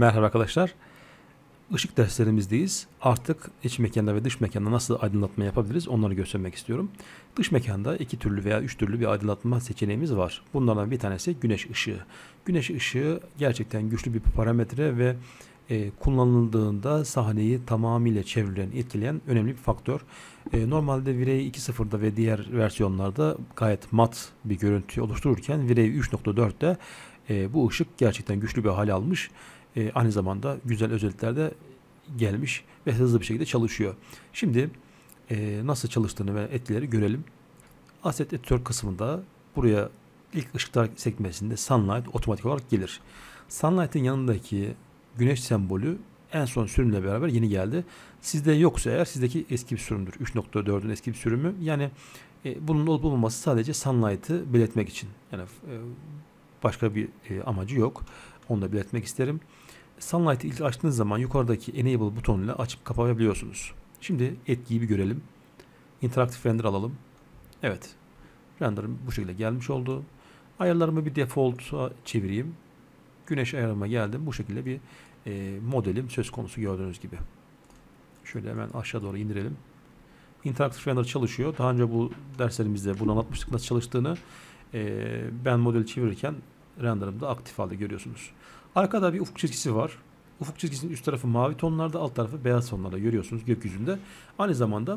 Merhaba arkadaşlar. Işık derslerimizdeyiz. Artık iç mekanda ve dış mekanda nasıl aydınlatma yapabiliriz onları göstermek istiyorum. Dış mekanda iki türlü veya üç türlü bir aydınlatma seçeneğimiz var. Bunlardan bir tanesi güneş ışığı. Güneş ışığı gerçekten güçlü bir parametre ve kullanıldığında sahneyi tamamıyla çevrilen, etkileyen önemli bir faktör. Normalde Virey 2.0'da ve diğer versiyonlarda gayet mat bir görüntü oluştururken Virey 3.4'te bu ışık gerçekten güçlü bir hale almış. Aynı zamanda güzel özellikler de gelmiş ve hızlı bir şekilde çalışıyor. Şimdi nasıl çalıştığını ve etkileri görelim. Asset editör kısmında buraya ilk ışıklar sekmesinde Sunlight otomatik olarak gelir. Sunlight'ın yanındaki güneş sembolü en son sürümle beraber yeni geldi. Sizde yoksa eğer sizdeki eski bir sürümdür. 3.4'ün eski bir sürümü. Yani bunun olup olmaması sadece Sunlight'ı belirtmek için. Yani başka bir amacı yok. Onu da belirtmek isterim. Sunlight'ı ilk açtığınız zaman yukarıdaki Enable butonuyla açıp kapatabiliyorsunuz. Şimdi etkiyi bir görelim. Interactive Render alalım. Evet. Render'ım bu şekilde gelmiş oldu. Ayarlarımı bir default'a çevireyim. Güneş ayarıma geldim. Bu şekilde bir modelim söz konusu gördüğünüz gibi. Şöyle hemen aşağı doğru indirelim. Interactive Render çalışıyor. Daha önce bu derslerimizde bunu anlatmıştık nasıl çalıştığını. Ben modeli çevirirken render'ımda aktif halde görüyorsunuz. Arkada bir ufuk çizgisi var. Ufuk çizgisinin üst tarafı mavi tonlarda, alt tarafı beyaz tonlarda görüyorsunuz gökyüzünde. Aynı zamanda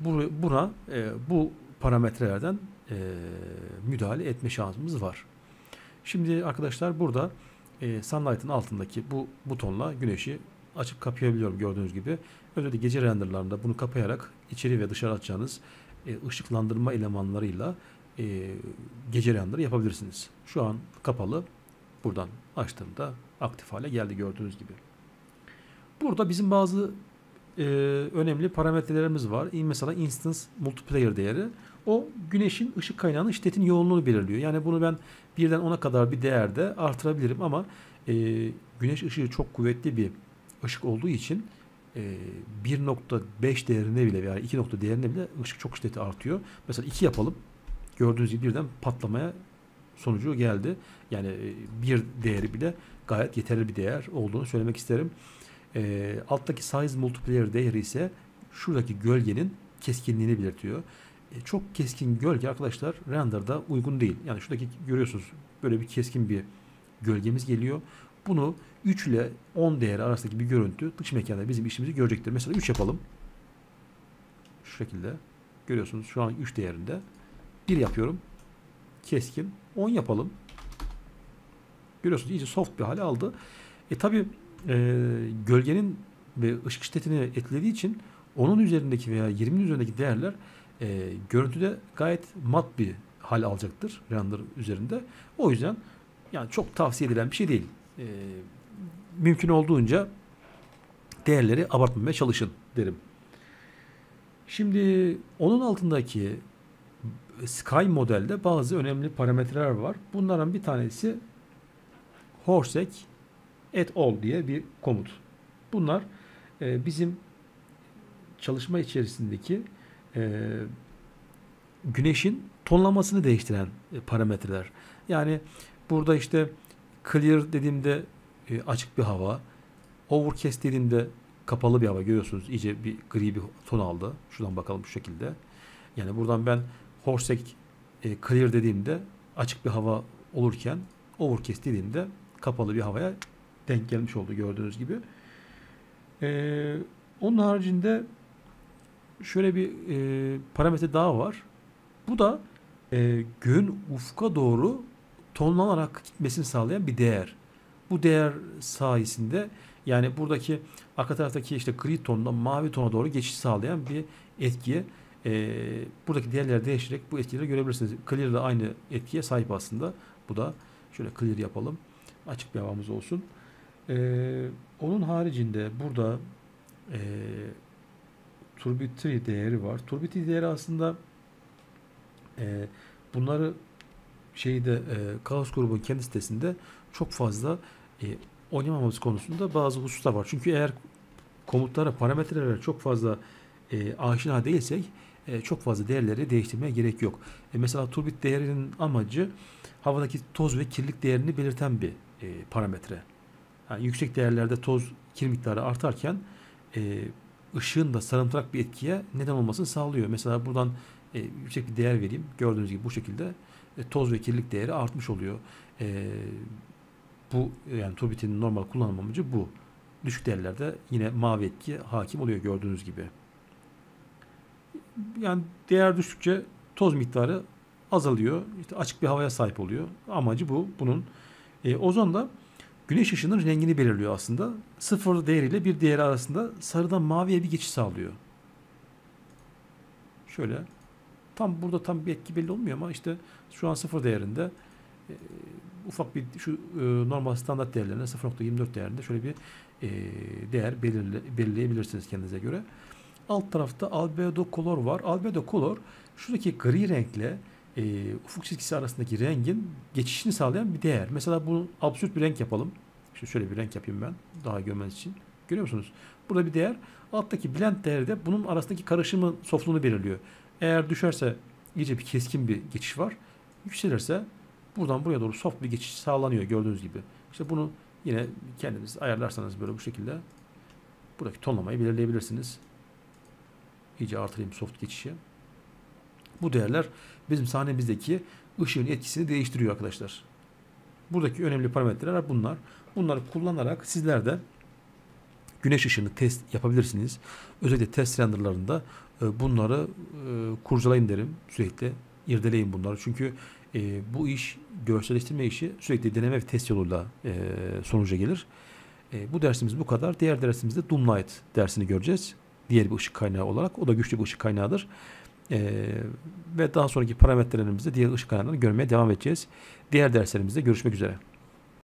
bu parametrelerden müdahale etme şansımız var. Şimdi arkadaşlar burada Sunlight'ın altındaki bu butonla güneşi açıp kapayabiliyorum gördüğünüz gibi. Özellikle gece renderlarında bunu kapayarak içeri ve dışarı açacağınız ışıklandırma elemanlarıyla gece render yapabilirsiniz. Şu an kapalı. Buradan açtığımda aktif hale geldi gördüğünüz gibi. Burada bizim bazı önemli parametrelerimiz var. Mesela Instance Multiplier değeri. O güneşin ışık kaynağının şiddetin yoğunluğunu belirliyor. Yani bunu ben 1'den 10'a kadar bir değerde artırabilirim ama güneş ışığı çok kuvvetli bir ışık olduğu için 1.5 değerinde bile veya 2 nokta değerinde bile ışık çok şiddeti artıyor. Mesela 2 yapalım. Gördüğünüz gibi birden patlamaya sonucu geldi. Yani bir değeri bile gayet yeterli bir değer olduğunu söylemek isterim. Alttaki size multiplier değeri ise şuradaki gölgenin keskinliğini belirtiyor. Çok keskin gölge arkadaşlar render'da uygun değil. Yani şuradaki görüyorsunuz böyle bir keskin bir gölgemiz geliyor. Bunu 3 ile 10 değeri arasındaki bir görüntü dış mekanda bizim işimizi görecektir. Mesela 3 yapalım. Şu şekilde görüyorsunuz şu an 3 değerinde. 1 yapıyorum. Keskin. 10 yapalım. Görüyorsunuz iyice soft bir hale aldı. Tabi gölgenin ve ışık şiddetini etkilediği için onun üzerindeki veya 20'nin üzerindeki değerler görüntüde gayet mat bir hal alacaktır render üzerinde. O yüzden yani çok tavsiye edilen bir şey değil. Mümkün olduğunca değerleri abartmamaya çalışın derim. Şimdi onun altındaki Sky modelde bazı önemli parametreler var. Bunlardan bir tanesi Horsek et all diye bir komut. Bunlar bizim çalışma içerisindeki güneşin tonlamasını değiştiren parametreler. Yani burada işte clear dediğimde açık bir hava, overcast dediğimde kapalı bir hava görüyorsunuz. İyice bir gri bir ton aldı. Şuradan bakalım şu şekilde. Yani buradan ben Horsek clear dediğimde açık bir hava olurken overcast dediğimde kapalı bir havaya denk gelmiş oldu gördüğünüz gibi. Onun haricinde şöyle bir parametre daha var. Bu da göğün ufka doğru tonlanarak gitmesini sağlayan bir değer. Bu değer sayesinde yani buradaki arka taraftaki işte gri tondan mavi tona doğru geçiş sağlayan bir etkiye buradaki değerleri değiştirerek bu etkileri görebilirsiniz. Clear da aynı etkiye sahip aslında. Bu da şöyle clear yapalım. Açık bir havamız olsun. Onun haricinde burada turbidity değeri var. Turbidity değeri aslında bunları Kaos grubun kendi sitesinde çok fazla oynamamamız konusunda bazı hususlar var. Çünkü eğer komutlara, parametrelere çok fazla aşina değilsek çok fazla değerleri değiştirmeye gerek yok. Mesela turbidity değerinin amacı havadaki toz ve kirlilik değerini belirten bir parametre. Yani yüksek değerlerde toz kir miktarı artarken ışığın da sarımtırak bir etkiye neden olmasını sağlıyor. Mesela buradan yüksek bir değer vereyim. Gördüğünüz gibi bu şekilde toz ve kirlilik değeri artmış oluyor. Bu yani turbitinin normal kullanım amacı bu. Düşük değerlerde yine mavi etki hakim oluyor gördüğünüz gibi. Yani değer düştükçe toz miktarı azalıyor. İşte açık bir havaya sahip oluyor. Amacı bu. Bunun ozon da güneş ışığının rengini belirliyor aslında. Sıfır değeriyle bir değeri arasında sarıdan maviye bir geçiş sağlıyor. Şöyle burada tam bir etki belli olmuyor ama işte şu an sıfır değerinde ufak bir şu normal standart değerlerine 0.24 değerinde şöyle bir değer belirleyebilirsiniz kendinize göre. Alt tarafta albedo color var. Albedo color şuradaki gri renkle ufuk çizgisi arasındaki rengin geçişini sağlayan bir değer. Mesela bunu absürt bir renk yapalım. İşte şöyle bir renk yapayım ben daha görmeniz için. Görüyor musunuz? Burada bir değer. Alttaki blend değeri de bunun arasındaki karışımın softluğunu belirliyor. Eğer düşerse iyice bir keskin bir geçiş var. Yükselirse buradan buraya doğru soft bir geçiş sağlanıyor gördüğünüz gibi. İşte bunu yine kendiniz ayarlarsanız böyle bu şekilde buradaki tonlamayı belirleyebilirsiniz. İyice artırayım soft geçişi. Bu değerler bizim sahnemizdeki ışığın etkisini değiştiriyor arkadaşlar. Buradaki önemli parametreler bunlar. Bunları kullanarak sizler de güneş ışığını test yapabilirsiniz. Özellikle test renderlarında bunları kurcalayın derim. Sürekli irdeleyin bunları. Çünkü bu iş, görselleştirme işi sürekli deneme ve test yoluyla sonuca gelir. Bu dersimiz bu kadar. Diğer dersimizde Doomlight dersini göreceğiz. Diğer bir ışık kaynağı olarak. O da güçlü bir ışık kaynağıdır. Ve daha sonraki parametrelerimizde diğer ışık kaynaklarını görmeye devam edeceğiz. Diğer derslerimizde görüşmek üzere.